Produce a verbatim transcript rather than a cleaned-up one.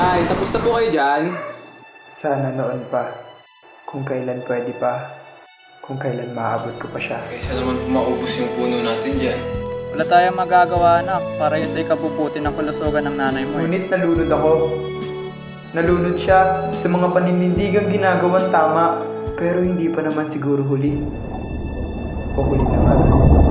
Tay, tapos na po kayo dyan? Sana noon pa. Kung kailan pwede pa. Kung kailan maabot ko pa siya. Kaysa naman maubos yung puno natin dyan. Wala tayong magagawa, anak, para yun ay kabubuti ng kalusugan ng nanay mo. Ngunit nalunod ako. Nalunod siya sa mga paninindigang ginagawang tama. Pero hindi pa naman siguro huli. O huli na nga.